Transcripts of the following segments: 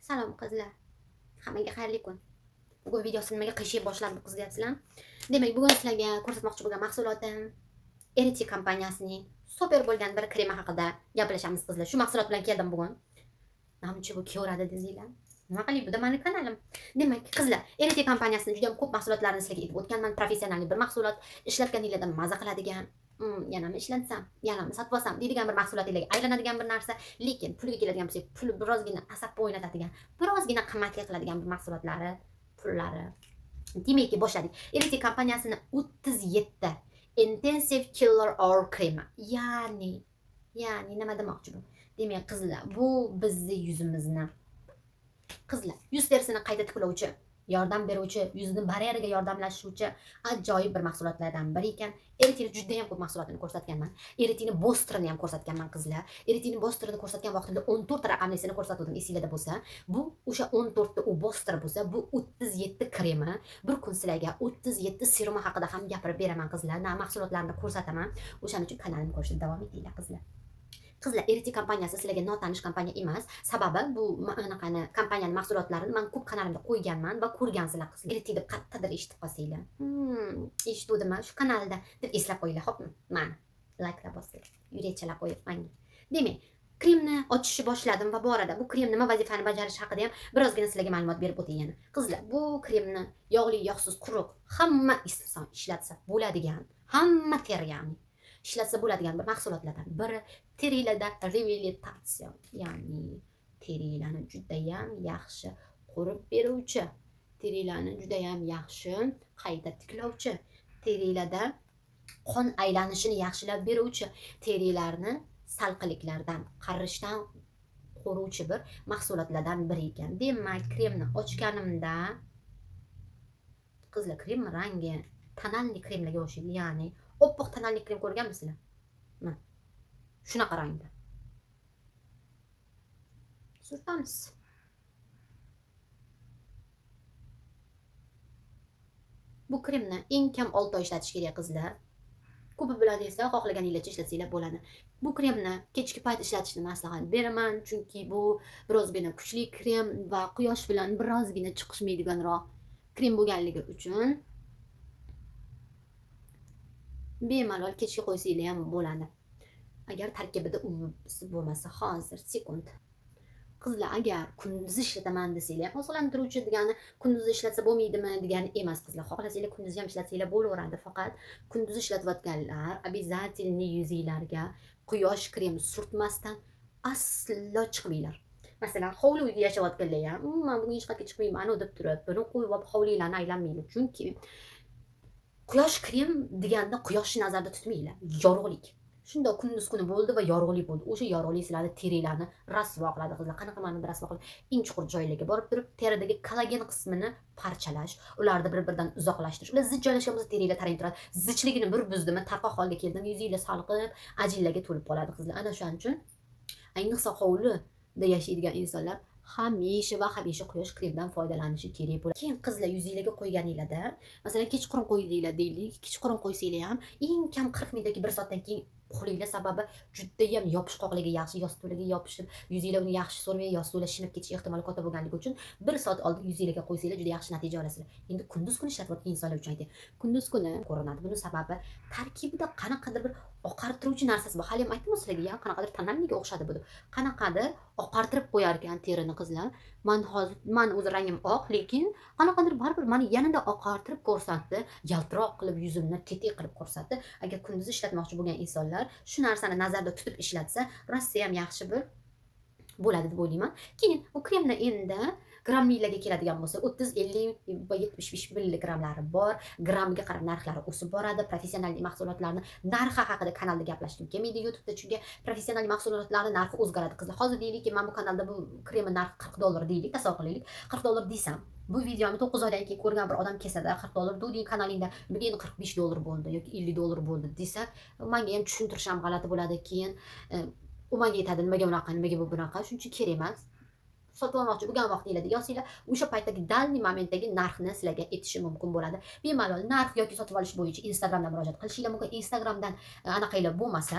Salom qizlar. Hammaga xayrli kun. Bugun videosini nimaga qilishga boshladi bu qiz deyapsizlar. Demak, bugun sizlarga ko'rsatmoqchi bo'lgan mahsulotim Eriti kompaniyasining super bo'lgan bir kremi haqida gaplashamiz qizlar. Shu mahsulot bilan keldim bugun. Namchi bu ko'radi dedinglar. Nima qilib bu da meni kanalim. Demak, qizlar, Eriti kompaniyasining juda ham ko'p mahsulotlarini sizlarga aytib o'tganman. Professional bir mahsulot, ishlatganingizda maza qiladigan, yana ishlatsam, yana sotib olsam deydigan bir mahsulotlarga aylanadigan bir narsa, lekin pulga keladigan bo'lsa, pul birozgina asabni o'ynatadigan, birozgina qimmatga qiladigan bir mahsulotlari, pullari. Demak, boshladik. Eriti kompaniyasining 37 Intensive Killer Oil kremi. Ya'ni nima demoqchi bu? Demak, qizlar, bu bizning yuzimizni qizlar, yuz terisini qayta tiklovchi, yordam beruvchi, yuzni bariyeriga yordamlashuvchi ajoyib bir mahsulotlardan biri ekan. Eritini juda ham ko'p mahsulotini ko'rsatganman. Eritini Bostrini ham ko'rsatganman qizlar. Eritini Bostrini ko'rsatgan vaqtimda 14 raqamlisini ko'rsatdim, esingizda bo'lsa. Bu o'sha 14 ta u Bostr bo'lsa, bu 37 kremi. Bir kun sizlarga 37 serumi haqida ham gapirib beraman qizlar. Mahsulotlarni ko'rsataman. O'shaning uchun kanalimni ko'rishda davom etinglar qizlar. Qizlar, Eriti kompaniyasi sizlarga notanish kompaniya emas. Sababi bu anaqani kompaniyaning mahsulotlarini men ko'p kanalimda qo'yganman va ko'rgansizlar qizlar. Eriti deb qayerdadir eshitib qolsanglar. Eshitdimmi shu kanalda deb eslab qo'yinglar, xo'pmi? Mana like'lab bosinglar. Yurakchalab qo'yib menga. Demak, kremni ochishni boshladim va bu orada bu krem nima vazifani bajarishi haqida ham birozgina sizlarga ma'lumot berib o'tay yana. Qizlar, bu kremni yog'li, yog'siz, quruq hamma inson ishlatsa bo'ladigan, hamma teri ya'ni ishlatsa bo'ladigan bir mahsulotlardan biri terilarda rehabilitatsiya, ya'ni terilarni juda ham yaxshi qurib beruvchi, terilarni juda ham yaxshi qayta tiklovchi, terilarda qon aylanishini yaxshilab beruvchi, terilarni salqinliklardan, qarishdan qo'ruvchi bir mahsulotlardan biri ekan. Demak, kremni ochganimda qizlar, krem rangi tonalli kremlarga o'xshaydi, ya'ni oppoq tonalli krem ko'rganmisizlar? Mana shunaqa rangda. Surtamiz. Bu kremni eng kam 6 oy ishlatish kerak qizlar. Ko'pi biladi esa xohlaganingizcha ishlatsanglar bo'ladi. Bu kremni kechki payt ishlatishni maslahat beraman, chunki bu birozgina kuchli krem va quyosh bilan birozgina chiqishmaydiganroq krem bo'lganligi uchun bemalol kechga qo'ysanglar ham bo'ladi. Agar tarkibida u bo'lmasa, hozir sekund. Qizlar, agar kunduz ishlataman desanglar, oziqlantiruvchi degani kunduz ishlatsa bo'lmaydimi degani emas qizlar. Xohlasanglar kunduz ham ishlatsanglar bo'laveradi, faqat kunduz ishlatayotganlar обязательно yuzinglarga quyosh kremi surtmasdan aslo chiqmanglar. Masalan, hovli uyda yashayotganlar ham, men bugun hech qayerga chiqmayman deb turib, buni qo'yib olib hovlilarni aylanmanglar, chunki quyosh krem deganda quyoshni nazarda tutmanglar, yorug'lik. Shunda kunduz kuni bo'ldi va yorug'lik bo'ldi. O'sha yorug'lik sizlarni terilarni rasvo qiladi qizlar. Qanaqa ma'noda rasvo qiladi? Eng chuqur joylarga borib turib, teridagi kollagen qismini parchalash, ularni bir-biridan uzoqlashtirish. Ular zich joylashgan bo'lsa terilar tarang turadi. Zichligini bir buzdimi, tarqoq holga keldimi, yuzinglar salqib, ajinlarga to'lib qoladi qizlar. Ana shuning uchun ayniqsa hovlida yashaydigan insonlar hamisha quyosh kremidan foydalanishi kerak bo'ladi. Keyin qizlar yuzinglarga qo'yganinglarda, masalan, kechqurun qo'ydinglar deylik, kechqurun qo'ysanglar ham eng kam 40 minutdan keyin, 1 soatdan keyin qo'linglar, sababi juda ham yopishqoqligi yaxshi, yostiqlarga yopishib, yuzinglar uni yaxshi so'rmay, yostiqlar shinib ketish ehtimoli katta bo'lganligi uchun 1 soat oldin yuzinglarga qo'ysanglar juda yaxshi natija olasizlar. Endi kunduz kuni ishlatayotgan insonlar uchun aytaylik. Kunduz kuni ko'rinadi. Buning sababi tarkibida qanaqadir bir oqartiruvchi narsasi bor. Hali ham aytdim sizlarga, qanaqadir tonalliga o'xshadi bu. Qanaqadir oqartirib qo'yar ekan terini qizlar. Men o'z rangim oq, lekin qanaqadir baribir meni yanada oqartirib ko'rsatdi, yaltiroq qilib yuzimni tetik qilib ko'rsatdi. Agar kunduz ishlatmoqchi bo'lgan insonlar shu narsani nazarda tutib ishlatsa, rosa ham yaxshi bir bo'ladi deb o'ylayman. Keyin bu kremni endi grammlarga keladigan bo'lsa, 30, 50 va 75 milligramlari bor. Gramga qarab narxlari o'sib boradi. Professional mahsulotlarning narxi haqida kanalda gaplashdim kelmaydi YouTube'da, chunki professional mahsulotlarning narxi o'zgaradi qizlar. Hozir deylikki, men bu kanalda bu kremning narxi $40 deylik, tasavvur qilaylik. $40 desam, bu videoni 9 oydan keyin ko'rgan bir odam kelsada, $40 duding kanalingda bugun $45 bo'ldi yoki $50 bo'ldi desa, menga ham tushuntirish ham g'alati bo'ladi. Keyin u menga aytadi, nimaga bunaqa, nimaga bu bunaqa, shuncha kerak emas. Sotib olmoqchi bo'lgan vaqtinglarda yozinglar, o'sha paytdagi dalniy momentdagi narxni sizlarga aytishi mumkin bo'ladi. Bemalol narx yoki sotib olish bo'yicha Instagramdan murojaat qilishinglar mumkin. Instagramdan anaqanglar bo'lmasa,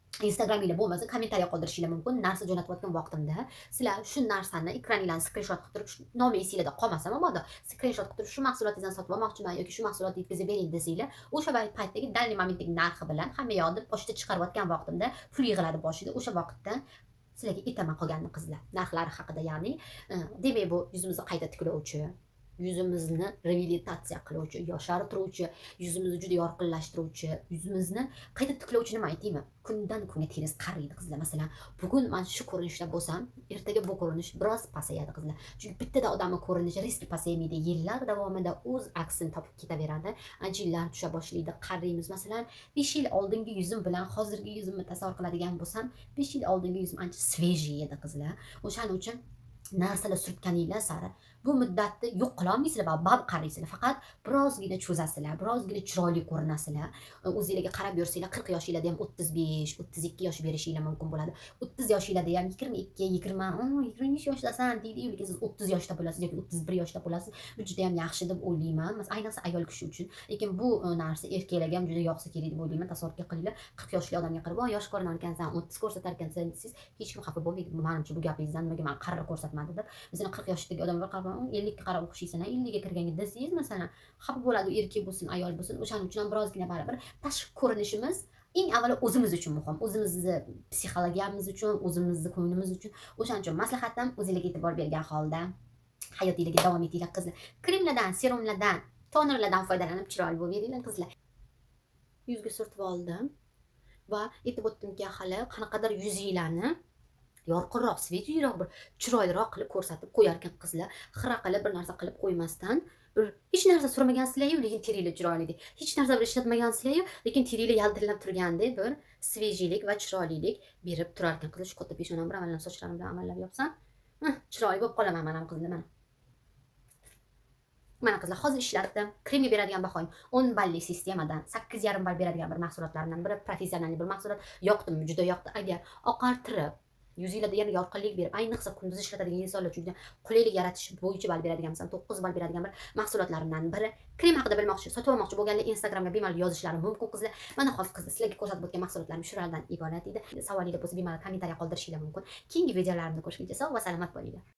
Instagramingizda bo'lmasa kommentariya qoldirishinglar mumkin. Narsa jo'natayotgan vaqtimda sizlar shu narsani ekraninglarni skrinshot qilib turib, nomi esingizda qolmasa mabodo, skrinshot qilib turib shu mahsulotingizni sotib olmoqchiman yoki shu mahsulotni yetkazib bering desanglar, o'sha paytdagi dalniy momentdagi narxi bilan hamma yoqni pochta chiqarayotgan vaqtimda pul yig'iladi boshida. O'sha vaqtda sizlarga aytaman qolganini qizlar, narxlari haqida, ya'ni demak bu yuzimizni qayta tiklovchi, yuzimizni reabilitatsiya qiluvchi, yoshartiruvchi, yuzimizni juda yorqinlashtiruvchi, yuzimizni qayta tiklovchi nima aytaymi? Kundan kunga teringiz qariydi qizlar. Masalan, bugun men shu ko'rinishda bo'lsam, ertaga bu ko'rinish biroz pasayadi qizlar. Chunki bittada odamning ko'rinishi riski pasaymaydi. Yillar davomida o'z aksini topib ketaveradi. Anjinlar tusha boshlaydi, qariymiz. Masalan, 5 yil oldingi yuzim bilan hozirgi yuzimni tasavvur qiladigan bo'lsam, 5 yil oldingi yuzim ancha svejiy edi qizlar. O'shaning uchun narsalar surtganinglar sari bu muddatni yo'q qila olmaysizlar, bab qaraysizlar. Faqat birozgina cho'zasizlar, birozgina chiroyli ko'rinasizlar. O'zingizlarga qarab yursanglar, 40 yoshingizda ham 35, 32 yosh berishinglar mumkin bo'ladi. 30 yoshingizda ham 22, 20, 23 yoshdasan deydi-yu, lekin siz 30 yoshda bo'lasiz yoki 31 yoshda bo'lasiz. Bu juda ham yaxshi deb o'ylayman. Ayniqsa ayol kishi uchun. Lekin bu narsa erkaklarga ham juda yoqsa kerak deb o'ylayman. Tasavvur qilinglar, 40 yoshli odamga qarab, "Voy, yosh ko'rinar ekansan, 30 ko'rsatar ekansan" desangiz, hech kim xafa bo'lmaydi. Menimcha bu gapingizdan nimaga men qaror ko'rsatmadi deb. Masalan, 40 yoshdagi odamga qarab, 50 ga qarab o'xshaysan, 50 ga kirganga desangiz, masalan, xafa bo'ladi, erkak bo'lsin, ayol bo'lsin. O'shaning uchun ham birozgina baribir tashqi ko'rinishimiz eng avvalo o'zimiz uchun muhim. O'zimizni psixologiyamiz uchun, o'zimizni ko'nglimiz uchun. O'shaning uchun maslahatim, o'zingizlarga e'tibor bergan holda hayotingizga davom etinglar qizlar. Kremlardan, serumlardan, tonerlardan foydalanib chiroyli bo'laveringlar qizlar. Yuzga surtib oldim va aytib o'tdimki, hali qanaqadir yuzinglarni yorqinroq, svejiyroq, bir chiroyliroq qilib ko'rsatib qo'yar ekan qizlar. Xira qilib bir narsa qilib qo'ymasdan, bir hech narsa surmagansizlar-yu, lekin teringlar chiroyli. Hech narsa bir ishlatmagansizlar-yu, lekin teringlar yaltirab turgandek bir svejiylik va chiroylilik berib turar ekan qizlar. Shu katta peshonam bilan amallab sochlarim bilan amallab yopsam, chiroyli bo'lib qolaman men ham qizlar mana. Mana qizlar, hozir ishlatdim. Kremga beradigan bahoyim 10 balli sistemadan 8,5 ball beradigan bir mahsulotlardan biri, professional bir mahsulot. Yoqdimi? Juda yoqdi. Agar oqartirib, yuzingizda yana yorqinlik berib, ayniqsa kunduz ishlatadigan insonlar uchun qulaylik yaratish bo'yicha ball beradigan, masalan 9 ball beradigan bir mahsulotlarimdan biri. Krem haqida bilmoqchi, sotib olmoqchi bo'lganlar Instagramga bemalol yozishlari mumkin qizlar. Mana hozir qizlar sizlarga ko'rsatib o'tgan mahsulotlarim shulardan iborat edi. Savolingiz bo'lsa bemalol kommentariya qoldirishinglar mumkin. Keyingi videolarimda ko'rishguncha sog' va salomat bo'linglar.